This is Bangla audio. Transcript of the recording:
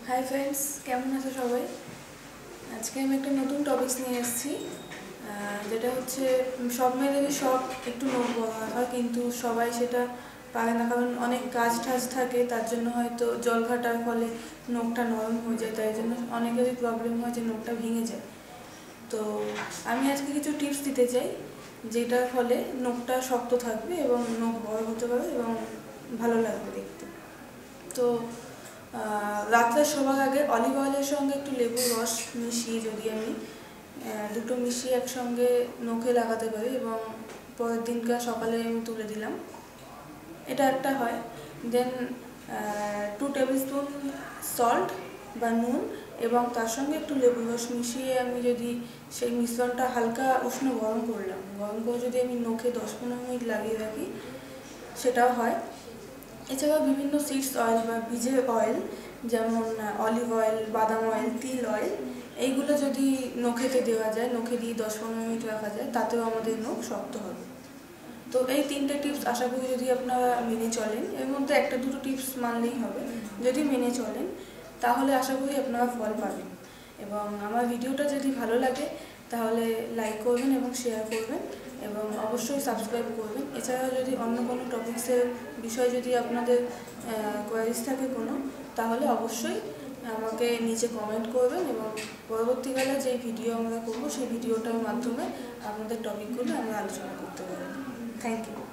হাই ফ্রেন্ডস, কেমন আছো সবাই? আজকে আমি একটা নতুন টপিকস নিয়ে এসেছি, যেটা হচ্ছে সব মেয়েদেরই সব একটু নখ বড় হয়, কিন্তু সবাই সেটা পারে না, কারণ অনেক কাজ টাজ থাকে, তার জন্য হয়তো জল ঘাটার ফলে নখটা নরম হয়ে যায়, তাই জন্য অনেকেরই প্রবলেম হয় যে নখটা ভেঙে যায়। তো আমি আজকে কিছু টিপস দিতে চাই, যেটার ফলে নখটা শক্ত থাকবে এবং নখ বড় হতে পারবে এবং ভালো লাগবে দেখতে। তো রাত্রে শোবার আগে অলিভ অয়েলের সঙ্গে একটু লেবুর রস মিশিয়ে যদি আমি দুটো মিশিয়ে একসঙ্গে নখে লাগাতে পারি এবং পরের দিনকার সকালে আমি তুলে দিলাম, এটা একটা হয়। দেন 2 টেবিল স্পুন সল্ট বা নুন এবং তার সঙ্গে একটু লেবুর রস মিশিয়ে আমি যদি সেই মিশ্রণটা হালকা উষ্ণ গরম করলাম, গরম করে যদি আমি নখে 10-15 মিনিট লাগিয়ে রাখি, সেটাও হয়। এছাড়াও বিভিন্ন সিডস অয়েল বা বীজের অয়েল, যেমন অলিভ অয়েল, বাদাম অয়েল, তিল অয়েল, এইগুলো যদি নখেতে দেওয়া যায়, নখে দিয়ে 10-15 মিনিট রাখা যায়, তাতেও আমাদের নখ শক্ত হবে। তো এই 3টে টিপস আশা করি যদি আপনারা মেনে চলেন, এর মধ্যে একটা দুটো টিপস মানলেই হবে, যদি মেনে চলেন তাহলে আশা করি আপনারা ফল পাবেন। এবং আমার ভিডিওটা যদি ভালো লাগে তাহলে লাইক করবেন এবং শেয়ার করবেন এবং অবশ্যই সাবস্ক্রাইব করবেন। এছাড়াও যদি অন্য কোনো টপিক্সের বিষয় যদি আপনাদের কোয়ারিজ থাকে কোনো, তাহলে অবশ্যই আমাকে নিচে কমেন্ট করবেন এবং পরবর্তীকালে যে ভিডিও আমরা করবো সেই ভিডিওটার মাধ্যমে আপনাদের টপিকগুলো আমরা আলোচনা করতে পারি। Thank you.